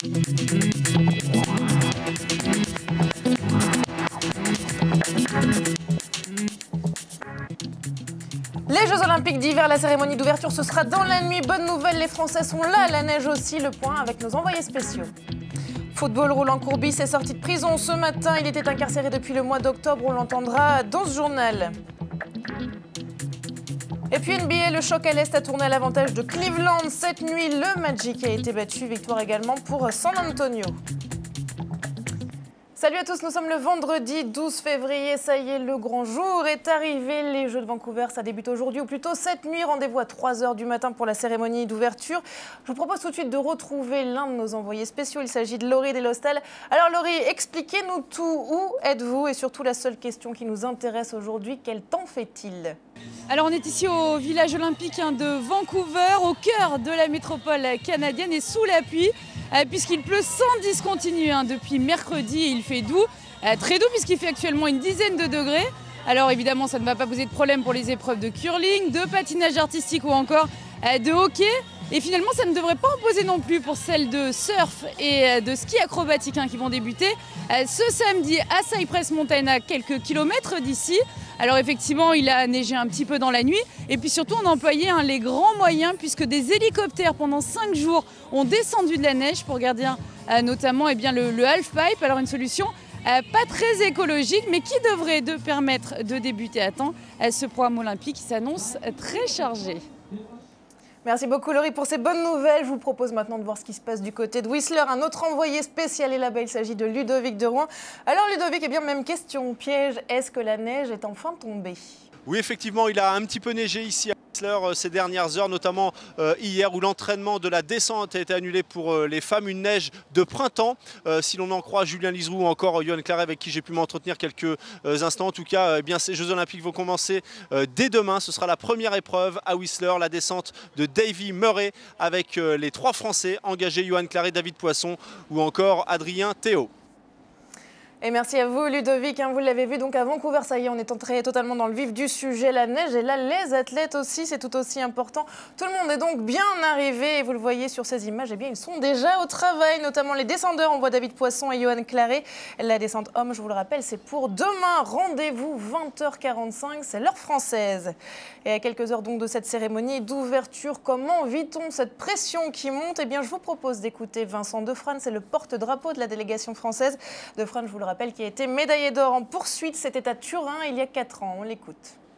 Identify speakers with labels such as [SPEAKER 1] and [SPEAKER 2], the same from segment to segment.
[SPEAKER 1] Les Jeux Olympiques d'hiver, la cérémonie d'ouverture, ce sera dans la nuit. Bonne nouvelle, les Français sont là, la neige aussi. Le point avec nos envoyés spéciaux. Football, Roland Courbis est sorti de prison ce matin. Il était incarcéré depuis le mois d'octobre, on l'entendra dans ce journal. Et puis NBA, le choc à l'Est a tourné à l'avantage de Cleveland. Cette nuit, le Magic a été battu. Victoire également pour San Antonio. Salut à tous, nous sommes le vendredi 12 février, ça y est, le grand jour est arrivé. Les Jeux de Vancouver, ça débute aujourd'hui, ou plutôt cette nuit. Rendez-vous à 3 h du matin pour la cérémonie d'ouverture. Je vous propose tout de suite de retrouver l'un de nos envoyés spéciaux. Il s'agit de Laurie Delostel. Alors Laurie, expliquez-nous tout. Où êtes-vous? Et surtout la seule question qui nous intéresse aujourd'hui, quel temps fait-il?
[SPEAKER 2] Alors on est ici au village olympique de Vancouver, au cœur de la métropole canadienne et sous la pluie. Puisqu'il pleut sans discontinu depuis mercredi et il fait doux, très doux puisqu'il fait actuellement une dizaine de degrés. Alors évidemment ça ne va pas poser de problème pour les épreuves de curling, de patinage artistique ou encore de hockey. Et finalement ça ne devrait pas en poser non plus pour celles de surf et de ski acrobatique qui vont débuter ce samedi à Cypress Mountain à quelques kilomètres d'ici. Alors effectivement, il a neigé un petit peu dans la nuit et puis surtout on a employé les grands moyens puisque des hélicoptères pendant 5 jours ont descendu de la neige pour garder notamment le halfpipe. Alors une solution pas très écologique mais qui devrait permettre de débuter à temps ce programme olympique qui s'annonce très chargé.
[SPEAKER 1] Merci beaucoup Laurie pour ces bonnes nouvelles. Je vous propose maintenant de voir ce qui se passe du côté de Whistler. Un autre envoyé spécial est là-bas, il s'agit de Ludovic de Rouen. Alors Ludovic, eh bien même question piège, est-ce que la neige est enfin tombée?
[SPEAKER 3] Oui, effectivement, il a un petit peu neigé ici à Whistler ces dernières heures, notamment hier où l'entraînement de la descente a été annulé pour les femmes. Une neige de printemps, si l'on en croit Julien Liseroux ou encore Yoann Claret avec qui j'ai pu m'entretenir quelques instants. En tout cas, ces Jeux Olympiques vont commencer dès demain. Ce sera la première épreuve à Whistler, la descente de Davy Murray avec les 3 Français engagés, Yoann Claret, David Poisson ou encore Adrien Théo.
[SPEAKER 1] Et merci à vous Ludovic, vous l'avez vu donc à Vancouver, ça y est, on est entré totalement dans le vif du sujet, la neige et là les athlètes aussi, c'est tout aussi important. Tout le monde est donc bien arrivé et vous le voyez sur ces images, eh bien ils sont déjà au travail, notamment les descendeurs, on voit David Poisson et Yoann Claret. La descente homme, je vous le rappelle, c'est pour demain, rendez-vous 20 h 45, c'est l'heure française. Et à quelques heures donc de cette cérémonie d'ouverture, comment vit-on cette pression qui monte? Eh bien je vous propose d'écouter Vincent Defrane, c'est le porte-drapeau de la délégation française. Defrane, je vous le rappelle, qui a été médaillé d'or en poursuite. C'était à Turin il y a 4 ans. On l'écoute.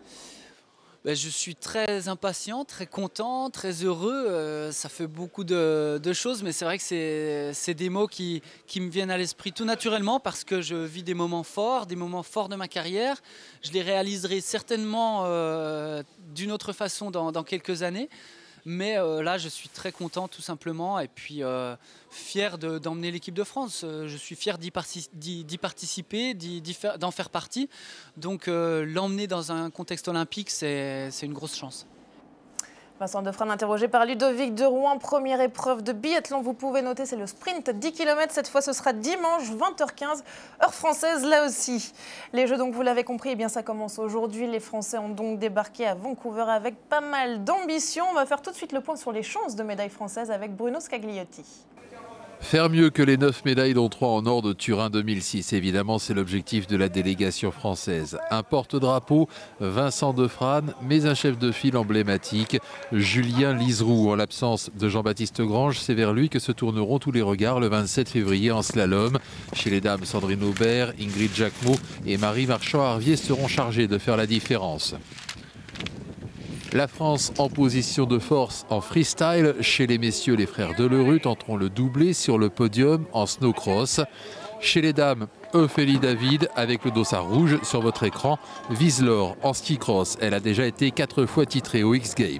[SPEAKER 4] Je suis très impatient, très content, très heureux. Ça fait beaucoup de choses, mais c'est vrai que c'est des mots qui me viennent à l'esprit tout naturellement parce que je vis des moments forts de ma carrière. Je les réaliserai certainement d'une autre façon dans quelques années. Mais là, je suis très content tout simplement et puis fier d'emmener l'équipe de France. Je suis fier d'y participer, d'en faire partie. Donc l'emmener dans un contexte olympique, c'est une grosse chance.
[SPEAKER 1] Vincent Defrane interrogé par Ludovic de Rouen. Première épreuve de biathlon, vous pouvez noter, c'est le sprint 10 km. Cette fois, ce sera dimanche 20 h 15, heure française là aussi. Les Jeux, donc vous l'avez compris, eh bien ça commence aujourd'hui. Les Français ont donc débarqué à Vancouver avec pas mal d'ambition. On va faire tout de suite le point sur les chances de médaille française avec Bruno Scagliotti.
[SPEAKER 5] Faire mieux que les 9 médailles dont 3 en or de Turin 2006, évidemment c'est l'objectif de la délégation française. Un porte-drapeau, Vincent Defrane, mais un chef de file emblématique, Julien Liseroux. En l'absence de Jean-Baptiste Grange, c'est vers lui que se tourneront tous les regards le 27 février en slalom. Chez les dames, Sandrine Aubert, Ingrid Jacquemot et Marie Marchand-Harvier seront chargées de faire la différence. La France en position de force en freestyle. Chez les messieurs, les frères Delerue tenteront le doublé sur le podium en snowcross. Chez les dames, Ophélie David, avec le dossard rouge sur votre écran, vise l'or en ski cross. Elle a déjà été 4 fois titrée aux X Games.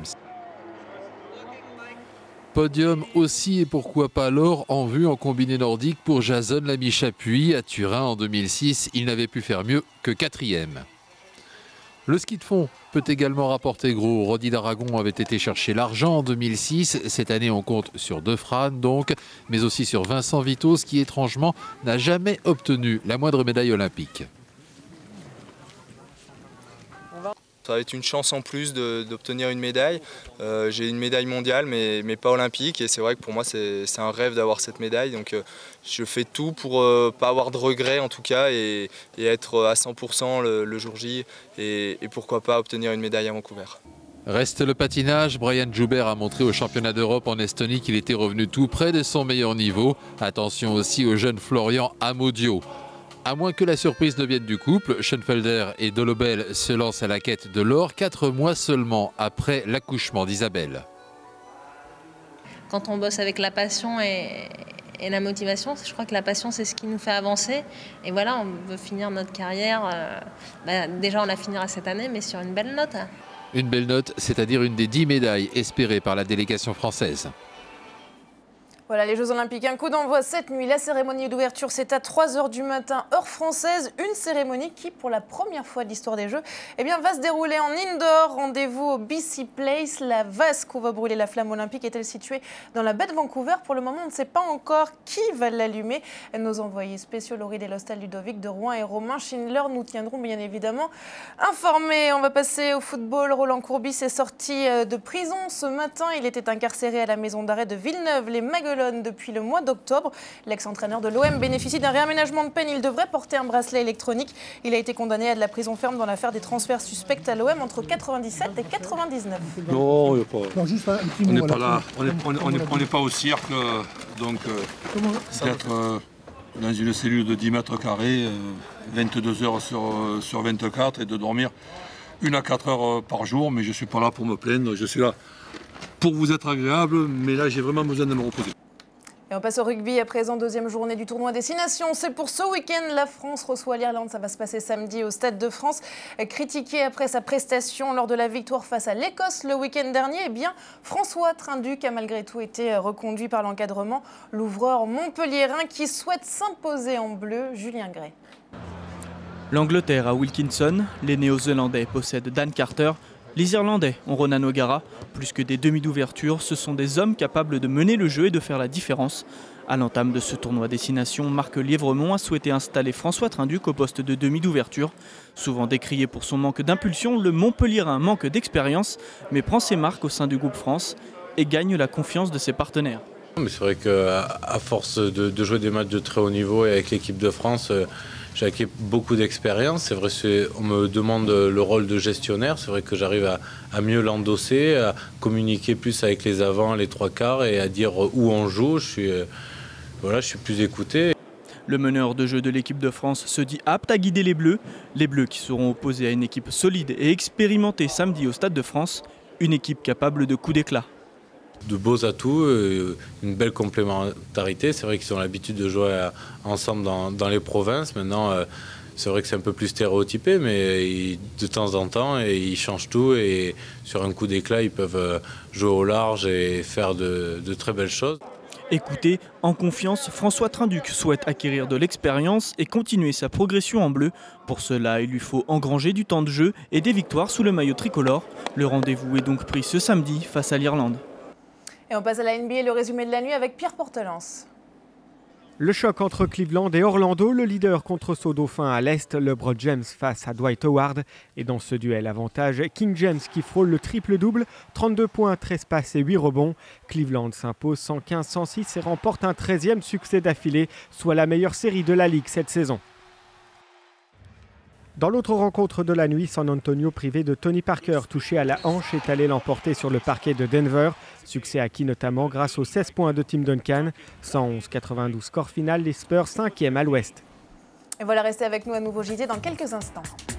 [SPEAKER 5] Podium aussi et pourquoi pas l'or en vue en combiné nordique pour Jason Lamy-Chapuis. À Turin en 2006, il n'avait pu faire mieux que 4e. Le ski de fond peut également rapporter gros. Rodi d'Aragon avait été chercher l'argent en 2006. Cette année, on compte sur Defrane donc, mais aussi sur Vincent Vithos qui étrangement n'a jamais obtenu la moindre médaille olympique.
[SPEAKER 6] Ça va être une chance en plus d'obtenir une médaille. J'ai une médaille mondiale mais pas olympique et c'est vrai que pour moi c'est un rêve d'avoir cette médaille. Donc je fais tout pour pas avoir de regrets en tout cas et être à 100% le jour J et pourquoi pas obtenir une médaille à Vancouver.
[SPEAKER 5] Reste le patinage. Brian Joubert a montré au championnat d'Europe en Estonie qu'il était revenu tout près de son meilleur niveau. Attention aussi au jeune Florian Amodio. À moins que la surprise ne vienne du couple, Schoenfelder et Dolobel se lancent à la quête de l'or 4 mois seulement après l'accouchement d'Isabelle.
[SPEAKER 7] Quand on bosse avec la passion et la motivation, je crois que la passion c'est ce qui nous fait avancer. Et voilà, on veut finir notre carrière, déjà on la finira cette année, mais sur une belle note.
[SPEAKER 5] Une belle note, c'est-à-dire une des 10 médailles espérées par la délégation française.
[SPEAKER 1] Voilà les Jeux Olympiques, un coup d'envoi cette nuit. La cérémonie d'ouverture, c'est à 3 h du matin, heure française. Une cérémonie qui, pour la première fois de l'histoire des Jeux, va se dérouler en indoor. Rendez-vous au BC Place. La vasque où va brûler la flamme olympique est-elle située dans la baie de Vancouver? Pour le moment, on ne sait pas encore qui va l'allumer. Nos envoyés spéciaux, Laurie Delostal, Ludovic de Rouen et Romain Schindler, nous tiendront bien évidemment informés. On va passer au football. Roland Courbis est sorti de prison ce matin. Il était incarcéré à la maison d'arrêt de Villeneuve-les-Maguelones depuis le mois d'octobre. L'ex-entraîneur de l'OM bénéficie d'un réaménagement de peine. Il devrait porter un bracelet électronique. Il a été condamné à de la prison ferme dans l'affaire des transferts suspects à l'OM entre 97 et 99.
[SPEAKER 8] Non, on n'est pas là. On n'est pas au cirque. Donc, d'être dans une cellule de 10 mètres carrés, 22 heures sur 24 et de dormir 1 à 4 heures par jour. Mais je ne suis pas là pour me plaindre. Je suis là pour vous être agréable. Mais là, j'ai vraiment besoin de me reposer.
[SPEAKER 1] Et on passe au rugby à présent, deuxième journée du tournoi Destination. C'est pour ce week-end, la France reçoit l'Irlande. Ça va se passer samedi au Stade de France. Critiqué après sa prestation lors de la victoire face à l'Écosse le week-end dernier, François Trinduc a malgré tout été reconduit par l'encadrement. L'ouvreur montpelliérain qui souhaite s'imposer en bleu, Julien Gray.
[SPEAKER 9] L'Angleterre a Wilkinson, les Néo-Zélandais possèdent Dan Carter. Les Irlandais ont Ronan O'Gara. Plus que des demi d'ouverture, ce sont des hommes capables de mener le jeu et de faire la différence. À l'entame de ce tournoi Destination, Marc Lièvremont a souhaité installer François Trinduc au poste de demi d'ouverture. Souvent décrié pour son manque d'impulsion, le Montpelliérain manque d'expérience, mais prend ses marques au sein du groupe France et gagne la confiance de ses partenaires.
[SPEAKER 10] C'est vrai qu'à force de jouer des matchs de très haut niveau et avec l'équipe de France, j'ai acquis beaucoup d'expérience. C'est vrai qu'on me demande le rôle de gestionnaire. C'est vrai que j'arrive à mieux l'endosser, à communiquer plus avec les avants, les trois quarts et à dire où on joue. Je suis plus écouté.
[SPEAKER 9] Le meneur de jeu de l'équipe de France se dit apte à guider les Bleus. Les Bleus qui seront opposés à une équipe solide et expérimentée samedi au Stade de France. Une équipe capable de coups d'éclat.
[SPEAKER 10] De beaux atouts, une belle complémentarité. C'est vrai qu'ils ont l'habitude de jouer ensemble dans les provinces. Maintenant, c'est vrai que c'est un peu plus stéréotypé, mais de temps en temps, ils changent tout. Et sur un coup d'éclat, ils peuvent jouer au large et faire de très belles choses.
[SPEAKER 9] Écoutez, en confiance, François Trinduc souhaite acquérir de l'expérience et continuer sa progression en bleu. Pour cela, il lui faut engranger du temps de jeu et des victoires sous le maillot tricolore. Le rendez-vous est donc pris ce samedi face à l'Irlande.
[SPEAKER 1] Et on passe à la NBA, le résumé de la nuit avec Pierre Portelance.
[SPEAKER 11] Le choc entre Cleveland et Orlando, le leader contre son dauphin à l'Est, LeBron James face à Dwight Howard. Et dans ce duel, avantage King James qui frôle le triple-double, 32 points, 13 passes et 8 rebonds. Cleveland s'impose 115-106 et remporte un 13e succès d'affilée, soit la meilleure série de la Ligue cette saison. Dans l'autre rencontre de la nuit, San Antonio privé de Tony Parker, touché à la hanche, est allé l'emporter sur le parquet de Denver. Succès acquis notamment grâce aux 16 points de Tim Duncan. 111-92 score final, les Spurs 5e à l'ouest.
[SPEAKER 1] Et voilà, restez avec nous à nouveau JT dans quelques instants.